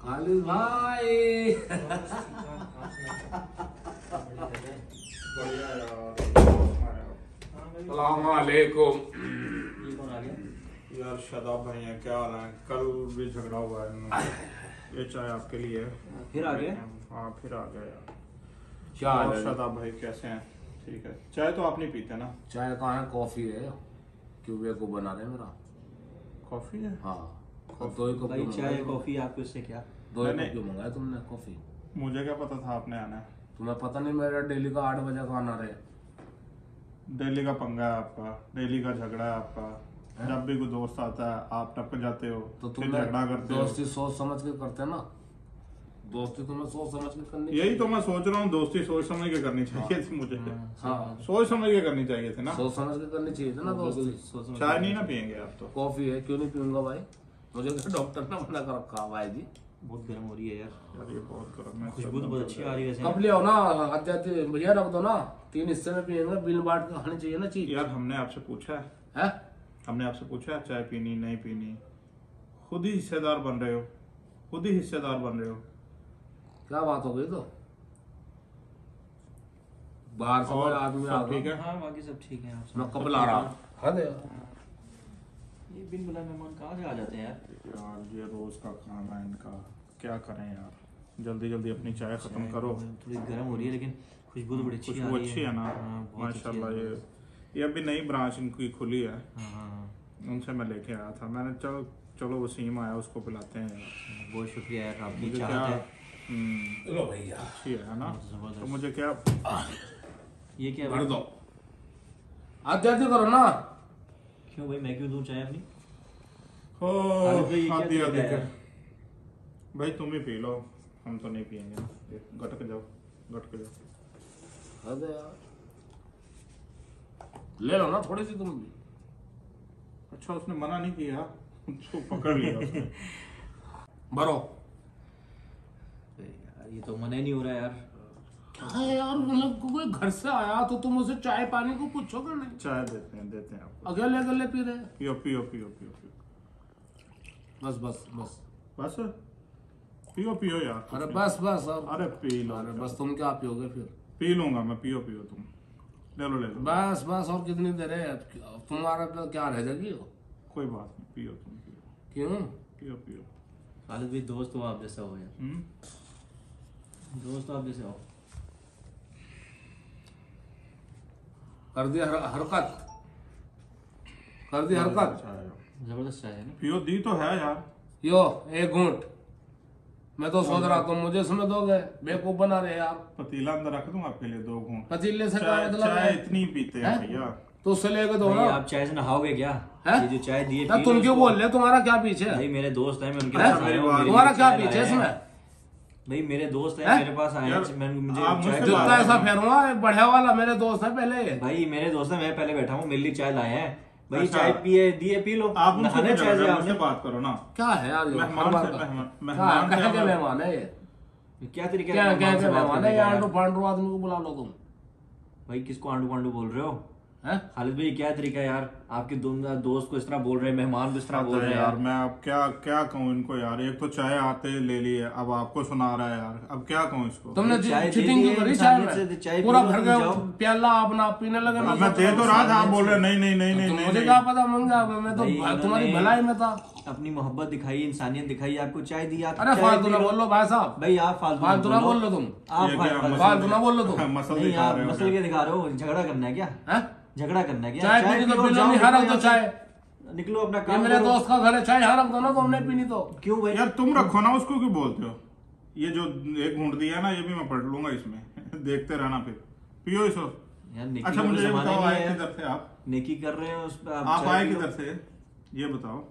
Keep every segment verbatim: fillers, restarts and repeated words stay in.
खालिद भाई सलाम वालेकुम। ये कौन आ गया? यार शादाब भाई हैं, क्या हाल है? कल भी झगड़ा हुआ है। ये चाय आपके लिए। फिर आ गए? हाँ फिर आ गया यार। क्या हाल है? शादाब भाई कैसे हैं? ठीक है। चाय तो आप नहीं पीते ना? चाय कहाँ है? कॉफी है। क्यों वे को बना रहे मेरा? कॉफी है? हाँ दो ही कप भाई चाय कॉफी आपको इससे क्या? दो ही कप क्यों मंगाया तुमने कॉफी? मुझे क्या पता था आपने आना है। तुम्हें पता नहीं मेरा डेली का आठ बजे का आना रहे। डेली का पंगा है आपका, डेली का झगड़ा है आपका। है? जब भी कोई दोस्त आता है आप टपक जाते हो तो फिर तुम झगड़ा करते हो। दोस्ती सोच समझ के करते ना। दोस्ती तुम्हें सोच समझ के करनी। यही तो मैं सोच रहा हूँ, दोस्ती सोच समझ के करनी चाहिए थी मुझे। हाँ सोच समझ के करनी चाहिए थी ना। सोच समझ के करनी चाहिए थी ना दोस्ती। चाय नहीं ना पियेंगे आप तो? कॉफी है, क्यों नहीं पीऊंगा भाई? मुझे तो डॉक्टर ने मना कर रखा भाई जी। बहुत गर्म हो रही है यार। यार ये बहुत गर्म है। खुशबू तो बहुत अच्छी आ रही है वैसे। कब ले आओ ना, आते भैया रख दो ना, तीन हिस्से में पियेंगे, बिल बांट के खानी चाहिए ना चीज। यार हमने आपसे पूछा है, है? हमने आपसे पूछा है चाय पीनी नहीं पीनी? खुद ही हिस्सेदार बन रहे हो, खुद ही हिस्सेदार बन रहे हो। क्या बात हो गई? तो बाहर से कोई आदमी आ ठीक गया। है? हाँ बाकी सब ठीक है। आप मैं कब ला रहा? हाँ दे। ये बिन बुलाए मेहमान कहाँ से आ जाते हैं यार? यार ये रोज का काम है इनका, क्या करें यार। जल्दी जल्दी अपनी चाय खत्म करो। थोड़ी गर्म हो रही है लेकिन खुशबू तो बड़ी अच्छी आ खुशबू रही है। अच्छी है ना? हाँ, बहुत अच्छी है। माशाल्लाह। ये ये अभी नई ब्रांच इनकी खुली है, हाँ हाँ हाँ। उनसे मैं लेके आया था। मैंने चलो चलो वसीम आया उसको पिलाते हैं यार। बहुत शुक्रिया यार, आपकी मुझे क्या चाहत है। हम्म, लो भैया अच्छी है ना? जबरदस्त। तो मुझे क्या ये क्या भर भाई? दो। आज जल्दी करो ना। क्यों भाई, मैं क्यों दूं चाय अपनी? हो अरे भाई, ये हाथ क्या दिया तरीका देखे। है? भाई तुम ही पी लो, हम तो नहीं पियेंगे ना। गटक जाओ, गटक जाओ। हाँ दे यार, ले लो ना थोड़ी सी तुम भी। अच्छा उसने मना नहीं किया, उसको पकड़ लिया उसने। भरो। अरे यार, ये तो मना ही नहीं हो रहा यार। क्या है यार, मतलब कोई घर से आया तो तुम उसे चाय पानी को पूछोगे नहीं? चाय देते हैं देते हैं आपको। अकेले अकेले पी रहे? पियो पियो पियो पियो पियो। बस बस बस बस पियो पियो यार। अरे बस बस अब। अरे पी लो। अरे बस तुम क्या पियोगे फिर? पी लूंगा मैं, पियो पियो तुम। ले लो ले लो। बस बस और कितनी देर है? तुम्हारा तो क्या रह जाएगी? कोई बात नहीं, पियो तुम पियो। क्यों? पियो पियो। खालिद भाई दोस्त हो आप जैसा हो यार। हम्म, दोस्त हो आप जैसे हो। कर दी हर, हरकत कर दी हरकत। चाय जबरदस्त चाय है ना? पियो, दी तो है यार। यो एक घूंट। मैं तो सोच रहा तुम मुझे इसमें दोगे, बेवकूफ बना रहे यार। पतीला अंदर रख दूं आपके लिए दो घूंट। पतीले से क्या चाय मतलब चाय है? इतनी पीते हैं हैं? भैया। तो उससे लेके दो भाई ना। आप चाय से नहाओगे क्या? हैं? ये जो चाय दी है यार पी तुम लो क्यों इसको। बोल रहे हो? तुम्हारा क्या पीछे है? भाई मेरे दोस्त हैं, मैं उनके हैं? पास आया हूँ, मेरे तुम्हारा लिए क्या चाय पीछे लाए इसमें? हैं। भाई मेरे दोस्त हैं, हैं? मेरे पास आए यार, हैं, मैं मुझे आप चाय मुझसे दिला जूता रहे ऐसा हैं। फेरूंगा, बढ़िया वाला मेरे दोस्त है पहले। भाई मेरे दोस्त हैं, मैं पहले बैठा हूँ, मेरे लिए चाय लाए हैं। भाई अच्छा। चाय पिए दिए पी लो। आप मुझसे नहाने क्यों चाय झगड़ से रहे हो? आपने मुझसे बात करो ना। क्या है यार ये? मेहमान हर से बार का- मेहमान क्या मेहमान से कहे के आप- मेहमान है ये? क्या तरीका क्या है कहे मेहमान के से बात मेहमान करने है? का आंडू यार? फांडू आदमी को बुला लो तुम। भाई किसको आंडू पांडू बोल रहे हो? हैं? खालिद भाई क्या तरीका है यार? आपके दो- दोस्त को इस तरह बोल रहे हैं, मेहमान को इस तरह बोल रहे हैं यार यार। मैं अब क्या क्या कहूँ इनको यार। एक तो चाय आते ले ली है, अब आपको सुना रहा है यार। अब क्या कहूँ इसको? तुमने चाय दे चीटिंग दी क्यों है, करी चाय इंसानियत से चाय में? पी पूरा लो, भर तुम गया जाओ। प्याला अपना पीने लगे। अब मैं दे तो रहा था, आप बोल रहे नहीं नहीं नहीं नहीं तो नहीं मुझे नहीं। क्या पता मंगा, मैं तो भाई तुम्हारी इन्होंने भलाई में था। अपनी मोहब्बत दिखाई, इंसानियत दिखाई, आपको चाय दी। आप अरे चाय फालतू पी ना लो। बोल लो भाई साहब, भाई आप फालतू फालतू ना बोल लो तुम। आप ये क्या फालतू- मसल- फालतू ना बोल लो तुम। मसल नहीं दिखा आप रहे हो मसल के दिखा रहे हो। झगड़ा करना है क्या? हैं? झगड़ा करना है क्या? चाय पीनी तो पी लो, पी लो, जाओ, नहीं हारा निकलो तो यहाँ चाय। से। निकलो अपना ये काम मेरे करो। दोस्त का घर है, चाय यहाँ रख दो ना, तुमने पीनी तो। क्यों भाई? यार तुम रखो ना, उसको क्यों बोलते हो? ये जो एक घूंट दिया ना, ये भी मैं पढ़ लूंगा इसमें। देखते रहना फिर। पियो इसको। यार नेकी अच्छा का मुझे कोई ये जमाना बताओ, ही आए नहीं है। किधर से आप? नेकी कर रहे हो उस पे आप आप चाय आए पी लो। किधर से ये बताओ।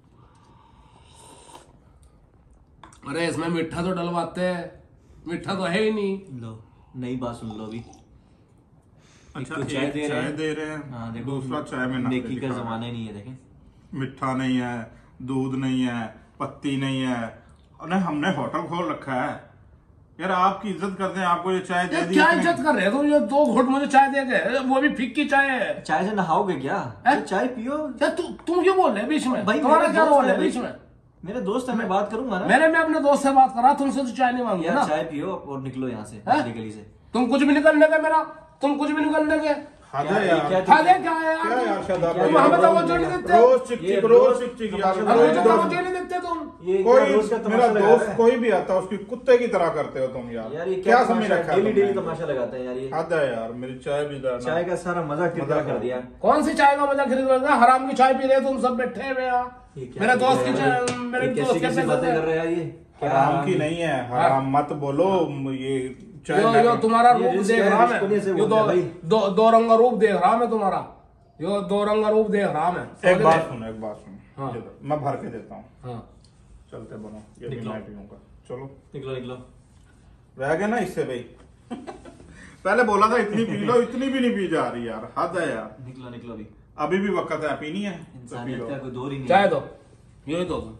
अरे इसमें मीठा तो डलवाते हैं, मीठा तो है ही नहीं। लो नई बात सुन लो अभी। अच्छा तो एक चाय दे रहे चाय हैं। दे रहे हैं, हाँ देखो, दूसरा चाय में नकली नेकी का दिखा रहा है। जमाना ही नहीं है। देखें मिठा नहीं है, दूध नहीं है, पत्ती नहीं है। अरे हमने होटल खोल रखा है यार। आपकी इज्जत करते हैं, आपको ये चाय दे ये दी। क्या इज्जत कर रहे हो तुम? ये दो घुट मुझे चाय दे गए, वो भी फिक्की चाय है। चाय से नहाओगे क्या? हैं? तो चाय पियो। क्या तु, तुम क्यों बोल रहे हो बीच में? भाई तुम्हारा मेरे क्या दोस्त रोल है है भाई। बीच में? मेरे दोस्त है, मैं बात करूंगा ना। मैंने मैं अपने दोस्त से बात कर रहा, तुमसे तो चाय नहीं मांगी यार ना। चाय पियो और निकलो यहाँ से, हैं? गली से। तुम कुछ भी निकलने के मेरा, तुम कुछ भी निकलने के हद क्या- है यार। क्या- खाले क्या है क्या यार? यार शादाब क्या- भाई, तुम हमें यार, तवज्जो नहीं देते, रोज चिक ये चिक रोज रोज चिक चिक तमाशा यार, लगा हमें रोज रहे तो हो। रोज- तवज्जो नहीं देते तुम। ये क्या कोई रोज का मेरा तमाशा लगा दोस्त रहा है? कोई भी आता है उसकी कुत्ते की तरह करते हो तुम यार। यार ये क्या क्या समझ तमाशा रखा है डेली डेली तुमने? तमाशा लगाते हैं यार ये। हद है यार, मेरी चाय भी देना। चाय का सारा मजा किरकिरा कर दिया। कौन सी चाय का मजा खरीद रहे हो? हराम की चाय पी रहे हो तुम सब बैठे हुए यहाँ। ये क्या मेरे दोस्त की कर चाय, रहे हैं? मेरे ये दोस्त कैसी के कैसी पैसे बातें कर से- रहे हैं यार ये? क्या हराम की नहीं है, हराम मत बोलो। ये चाय यो मैं- यो तुम्हारा ये रूप रिस्क देख है, रहा रिस्क होने से मैं, यो बोलते दो हैं भाई। दो दो रंगा रूप देख रहा मैं तुम्हारा, यो दो रंगा रूप देख रहा मैं। एक बात सुनो, एक बात सुनो। हाँ। ये दो, मैं भर के देता हूँ। हाँ चलते बनो, ये भी निकलो। मैं पीऊंगा। चलो निकलो निकलो। रह गए ना इससे भाई। पहले बोला था इतनी पी लो, इतनी भी नहीं पी जा रही यार, हद है यार। निकलो निकलो अभी। अभी भी वक्त है, पीनी है तो पी इंसानियत लो। का कोई दौर ही नहीं चाय है। दो, यही दो तुम।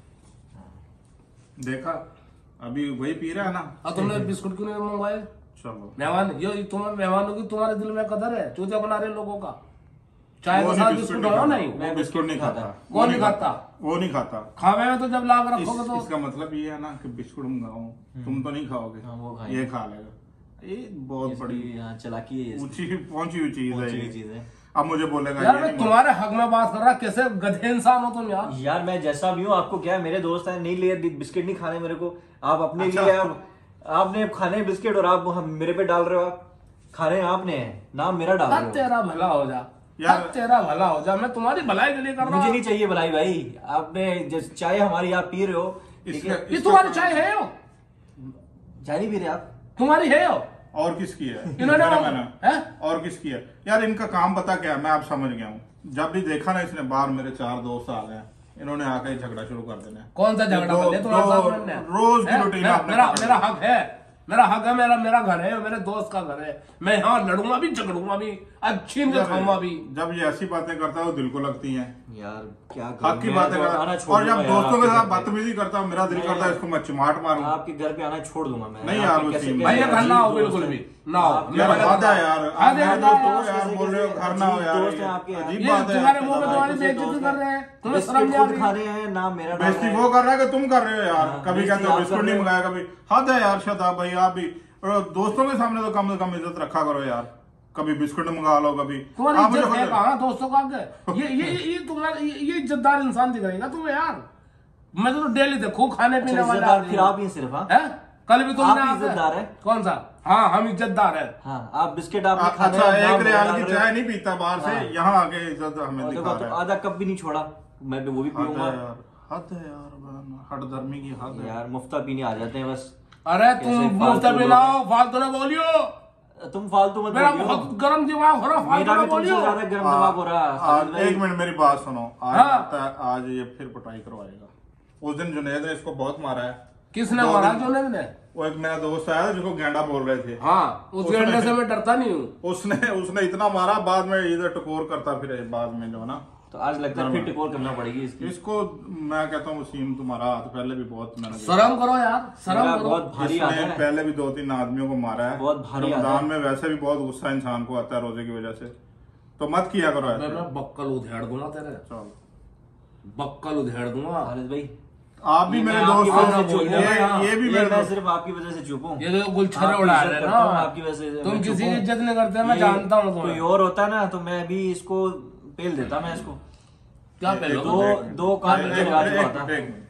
देखा, अभी वही पी रहा है ना। और तुमने बिस्कुट क्यों नहीं मंगवाए? चलो मेहमान ये तुम्हारे मेहमानों की तुम्हारे दिल में कदर है, चूतिया बना रहे लोगों का। चाय वो के नहीं साथ बिस्कुट बिस्कुट नहीं हो खाता। नहीं, वो बिस्कुट नहीं खाता। कौन वो नहीं खाता? वो नहीं खाता। खावे में तो जब ला कर इस, रखोगे तो इसका मतलब ये है ना कि बिस्कुट मंगाओ, तुम तो नहीं खाओगे, हाँ, वो खाएगा। ये खा लेगा। ये बहुत बड़ी इसकी यहाँ चलाकी है, इसकी ऊंची पहुंची हुई चीज है पहुंची हुई ये। चीज है। अब मुझे बोलेगा यार ये मैं नहीं तुम्हारे हक में बात कर रहा, कैसे गधे इंसान हो तुम यार। यार मैं जैसा भी हूँ, आपको क्या है, मेरे दोस्त हैं, नहीं लिए बिस्किट नहीं खाने मेरे को। आप अपने अच्छा। लिए आप, आपने खाने बिस्किट और आप हम मेरे पे डाल रहे हो। आप खाने आपने हैं, नाम मेरा डाल हद रहे हो। तेरा भला हो जा यार- हद तेरा भला हो जा, मैं तुम्हारी भलाई के लिए कर रहा मुझे हूँ। नहीं चाहिए भलाई भाई। आपने जिस चाय हमारी आप पी रहे हो, ठीक है? इसका- ये तुम्हारी चाय है हो, चाय नहीं पी रहे आप? तुम्हारी है हो। और किसकी है? इन्होंने मेरा वो- मैंने। हैं? और किसकी है? यार इनका काम पता क्या है, मैं आप समझ गया हूँ। जब भी देखा ना इसने बाहर, मेरे चार दोस्त आ गए, इन्होंने आके ही झगड़ा शुरू कर देना है। कौन सा झगड़ा दो- कर लिया तुम्हारे दो- साथ मैंने? रोज की हैं? रूटीन मेरा आपने मेरा पकड़ मेरा ली। हक है, मेरा हक है, मेरा मेरा घर है, मेरे दोस्त का घर है। मैं यहाँ लड़ूंगा भी, झगड़ूंगा भी, अच्छी इनके जब खाऊंगा भी। जब ये ऐसी बातें करता है वो दिल को लगती हैं। यार क्या हक करूं की मैं, बातें तो करता आना है। छोड़ और जब दूंगा यार दोस्तों के आपके साथ घर पे। बदतमीजी करता है, मेरा दिल नहीं, करता है इसको मैं चिमाट मारूं। आपके घर पे आना छोड़ दूंगा मैं। नहीं आपके यार, कैसे- उसी में- कैसे भाई ये घर ना हो अजीब बिल्कुल दोस्त भी, हैं। ना हो। आप- यार मैं बात है बता- यार, हाँ, आप देखा मेरे था दोस्तों यार, को यार बोल रहे हो घर ना हो अजीब यार। दोस्त हैं आपके। अजीब ये बात है तुम्हारे यार। मुंह में तुम्हारी दोस्त बेइज्जती कर रहे हैं, तुम्हें बिस्किट शर्म नहीं आ खुद रही? खाने हैं, नाम मेरा डाला बेइज्जती है। वो कर रहा है कि तुम कर रहे हो यार। हाँ, कभी बेइज्जती कहते हो आप बिस्कुट कर नहीं रहे हो। मंगाया, कभी हद है यार शादाब भाई। आप भी और दोस्तों के सामने तो कम से कम इज्जत रखा करो यार। कभी बिस्कुट मंगा लो, कभी तुम्हारी आप मुझे इज्जत है खुद- कहाँ दोस्तों का आगे? ये ये ये तुम्हारा ये ये इज्जतदार इंसान दिख रहेगा तुम्हें यार। मैं तो डेली देखूं खाने अच्छा, पीने वाला इज्जतदार आदमी फिर हूं। आप ही सिर्फ, हाँ? हैं? कल भी तुमने आप ही आके- इज्जतदार है? कौन सा? हाँ हम इज्जतदार है। हाँ, आप बिस्किट आपने आ- खाने अच्छा हैं, नाम एक मेरा रियाल डाल की रहे हो। चाय नहीं पीता बाहर से, हाँ। यहाँ आके इज्जत हमें और दिखा देखो, तो रहा है। आधा कप भी नहीं छोड़ा, मैं भी वो भी हद है पीऊंगा। यार, हद है यार, बहन, हट धर्मी की हद है। यार मुफ्ता पीने आ जाते हैं बस। अरे तुम कैसे मुफ्त फालतू भी लोग ना हैं। हो, फालतू ना बोलियो। तुम फालतू मत मेरा बोलियो। बहुत गर्म दिमाग हो रहा, फालतू मेरा ना भी तुमसे बोलियो। ज्यादा गर्म दिमाग हो रहा है, आज खालिद भाई। एक मिनट मेरी बात सुनो। आज हाँ। लगता है आज ये फिर पिटाई करवाएगा। उस दिन जुनैद ने इसको बहुत मारा है। किसने दो मारा? दिन- जुनैद ने? वो एक मेरा दोस्त आया जिसको गेंडा बोल रहे थे। हाँ उस उसने- गेंडे से मैं डरता नहीं हूँ। उसने उसने इतना मारा, बाद में इधर टकोर करता फिर बाद में जो है ना। तो आज लगता है फिर टिकोर करना पड़ेगी इसकी। इसको मैं कहता हूँ वसीम, तुम्हारा हाथ पहले भी बहुत मैंने देखा। शर्म करो यार, शर्म मेरा करो। बहुत भारी आता इसने है। पहले भी दो तीन आदमियों को मारा है। बहुत भारी आता रमजान है। में वैसे भी बहुत गुस्सा इंसान को आता है रोजे की वजह से, तो मत किया करो मैं ऐसे। मैं बक्कल उधेड़ दूंगा तेरे, चलो, बक्कल उधेड़ दूंगा। खालिद भाई, आप भी ये मेरे मैं आपकी दोस्त वजह हो, से चुप हूँ। ये ये भी ये मेरे मैं दोस्त। सिर्फ आपकी वजह से चुप हूँ। ये जो गुलछरे आपकी उड़ा इज्जत रहे करता हूँ, ना, आपकी वजह से तुम मैं चुप किसी की हूँ। इज्जत नहीं करते, मैं ये जानता हूँ कोई तुम्हें। और होता ना तो मैं भी इसको पेल देता, मैं इसको क्या पहले एक- दो- एक मिनट। दो कान एक- में एक- लगा एक- के एक आता। मिनट, एक मिनट।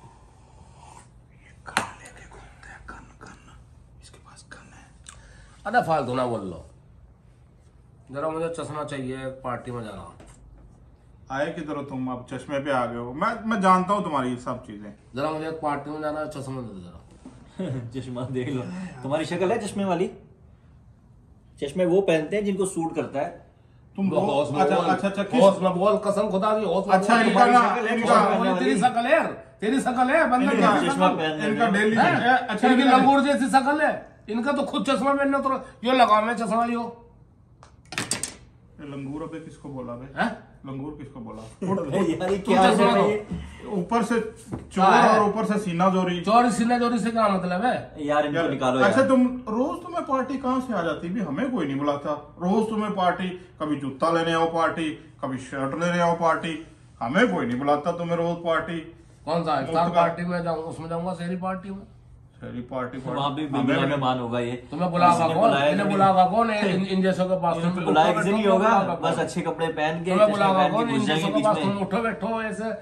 ये कान लेके घूमते हैं, कान कान इसके पास कान है। अरे फालतू ना बोल लो। जरा मुझे चश्मा चाहिए, पार्टी में जाना। आए किधर हो तुम? अब चश्मे पे आ गए हो। मैं मैं जानता हूँ तुम्हारी ये सब चीजें। जरा मुझे एक पार्टी में जाना है, चश्मा दे दो जरा। चश्मा देख लो, तुम्हारी शक्ल है चश्मे वाली। चश्मे वो पहनते हैं जिनको सूट करता है। तुम वो वो होश में अच्छा बोल, अच्छा अच्छा किस होश में बोल, कसम खुदा की होश में अच्छा बोल। इनका ना शक्ल है, इनका चश्मा बोली, तेरी शकल है, तेरी शकल है बंदा, इनका तेरी चश्मा शकल पहनने इनका में। डेली है? अच्छा इनकी इनका- लंगूर जैसी शकल है, इनका तो खुद चश्मा पहनने तो यो लगा मैं चश्मा यो ये लंगूर अबे किसको बोला बे? है? लंगूर किसको बोला? यार ये तुम क्या चश्मा है दो। ये? ऊपर से चोर हाँ, है। और ऊपर से सीना जोरी। चोरी सीने चोरी से क्या मतलब है? यार इनको यार, निकालो अच्छा यार। तुम रोज तुम्हें पार्टी कहाँ से आ जाती भी? हमें कोई नहीं बुलाता। रोज तुम्हें पार्टी, कभी जूता लेने आओ पार्टी, कभी शर्ट लेने आओ पार्टी, हमें कोई नहीं बुलाता तुम्हें रोज पार्टी। कौन सा इफ्तार पार्टी में जाऊंगा, उसमें जाऊंगा शहरी पार्टी में, शहरी पार्टी वहाँ भी बिल्कुल मेहमान होगा ये। तुम्हें बुलावा कौन, इन्हें बुलावा कौन, इन इन जैसों के पास तुम बुलाया किसी नहीं होगा, बस अच्छे कपड़े पहन के तुम्हें बुलावा कौन, इन जैसों के पास तुम उठो बैठो ऐसे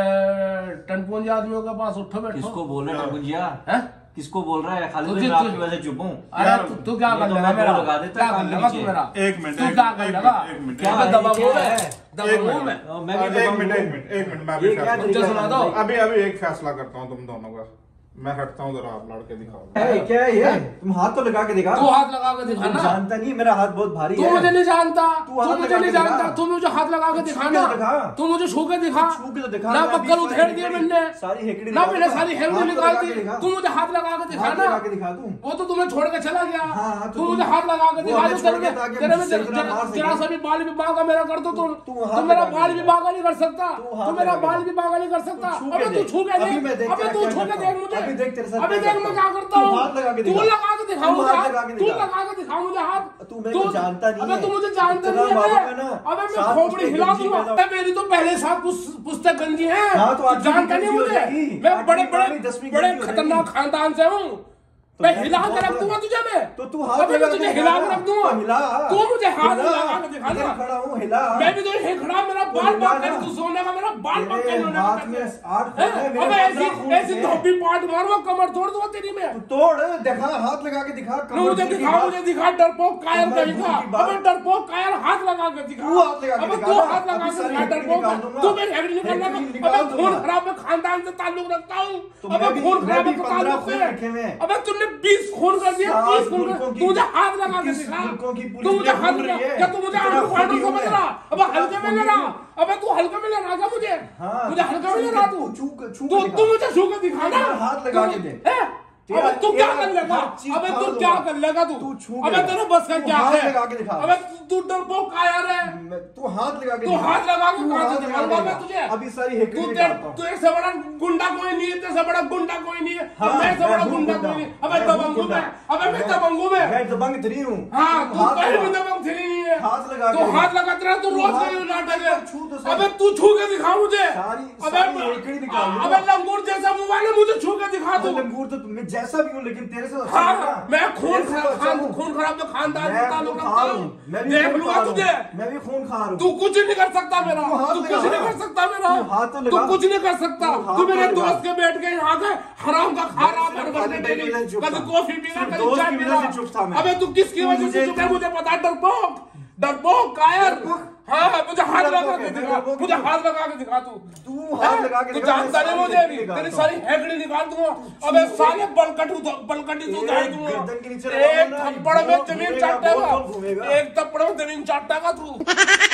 टनपुंजी आदमियों के पास उठो बैठो। किसको बोल रहे टनपुंजिया, किसको बोल रहा है? खाली मैं आपकी वजह से चुप हूँ। अरे तू क्या कर लेगा मेरा, लगा देता क्या कर लेगा तू मेरा, एक मिनट तू क्या कर लेगा, क्या दबाऊंगा मैं, दबाऊंगा मैं, मैं भी एक मिनट एक मिनट एक मिनट मैं अभी फैसला सुना दो, अभी अभी एक फैसला करता हूँ तुम दोनों का। मैं हटता हूँ जरा, आप लड़के दिखाओ। क्या है ये? तुम हाथ तो लगा के दिखा। तू हाथ लगा के दिखा ना। जानता नहीं मेरा हाथ बहुत भारी है। तू मुझे नहीं जानता, तू तू मुझे नहीं जानता, तू मुझे हाथ लगा के दिखा ना, तू मुझे छू के दिखा, छू के तो दिखा ना बक्कल उधेड़ दिए मैंने, सारी हेकड़ी ना मैंने सारी हेकड़ी निकाल दी, तू मुझे हाथ लगा के दिखा ना, वो तो तुम्हें छोड़ के चला गया, तू मुझे हाथ लगा के दिखा दो, तेरे में जरा सा भी बाल भी बांका मेरा कर दो तुम, तू मेरा बाल भी बांका नहीं कर सकता, तू मेरा बाल भी बांका नहीं कर सकता। अबे तू छू के देख, अबे तू छू के देख मुझे, अबे देख मैं क्या करता हूँ, तू लगा के दिखा मुझे हाथ, तू लगा के दिखा मुझे हाथ, तू मेरे को जानता नहीं है, अबे तू मुझे जानता नहीं है, अबे मैं खोपड़ी हिला दूंगा, अबे मेरी तो पहले साथ पुस्तक गंजी है, जानता नहीं मुझे, मैं बड़े बड़े बड़े खतरनाक खानदान से हूँ, मैं हिला के रख दूंगा तुझे, मैं तो तू हाथ लगा के तुझे हिला के रख दूंगा, तू मुझे हाथ लगा के दिखा ना, खड़ा हूँ हिला, मैं भी तो यही खड़ा, मेरा बाल बाल कर तू सोने का, मेरा बाल बाल कर होने का, अबे ऐसी ऐसी धोबी पाट मारूंगा, कमर तोड़ दूंगा तेरी मैं, तोड़ दिखा, हाथ लगा के दिखा, मुझे दिखा, मुझे दिखा, डरपोक कायर कहीं का, अबे डरपोक कायर हाथ लगा के दिखा, तू हाथ लगा के अबे दिखा, तू हाथ लगा के दिखा डरपोक, तू मेरी हेड निकालना, अबे खून खराब में खानदान से ताल्लुक रखता हूँ, अबे खून खराब में ताल्लुक से, अबे तुमने बीस खून कर दिया, बीस खून कर, तू मुझे हाथ लगा के दिखा, तू मुझे हाथ लगा, क्या तू मुझे आलू फाड़ू समझ रहा, अबे हल्के में ले रहा, अबे तू हल्के में ले रहा क्या मुझे, मुझे हल्के में ले रहा तू, तू तू मुझे छू के दिखा ना, हाथ लगा के दे, अबे तू क्या कर लेगा, अबे तू क्या कर लेगा तू, अबे तेरे बस का क्या है, अबे तू डरपोक कायर है, तू हाथ लगा के, तू हाथ लगा के कहां से दिखाऊंगा मैं तुझे, अभी सारी हेकड़ी निकालता हूं, तू तेरे से बड़ा गुंडा कोई नहीं है, तेरे से बड़ा गुंडा कोई नहीं है, मैं से बड़ा गुंडा कोई नहीं, अबे दबंगू मैं, अबे मैं दबंगू मैं, मैं दबंग थ्री हूं, हां तू कहीं भी दबंग थ्री नहीं है, हाथ लगा तू हाथ लगा तेरा तू रोज का ये नाटक है, अबे तू छू के दिखा मुझे, अबे हेकड़ी निकाल, अबे लंगूर जैसा मोबाइल है, मुझे छू के दिखा तू, लंगूर तो मैं जैसा भी हूं लेकिन तेरे से हाँ, मैं खून खराब खून खराब तो खानदान से ताल्लुक रखता हूँ, देख लूंगा तुझे, मैं भी खून खा रहा हूँ, तू कुछ नहीं कर सकता मेरा, तू कुछ नहीं कर सकता मेरा, तू कुछ नहीं कर सकता, तू मेरे दोस्त के बैठ के यहाँ के हराम का खा रहा हर वक्त डेली, कभी कॉफी पीना कभी चाय पीना, अबे तू किसकी वजह से चुप है मुझे पता, डरपोक डरपोक कायर, हाँ मुझे हाथ लगा के दिखा, मुझे हाथ लगा के दिखा, तू तू हाथ लगा के दिखा, जानता नहीं मुझे भी, तेरी सारी हेकड़ी निकाल दूंगा, अबे साले बलकटू बलकटी तू गाड़ दूंगा, एक थप्पड़ में जमीन चाटेगा, एक थप्पड़ में जमीन चाटेगा तू।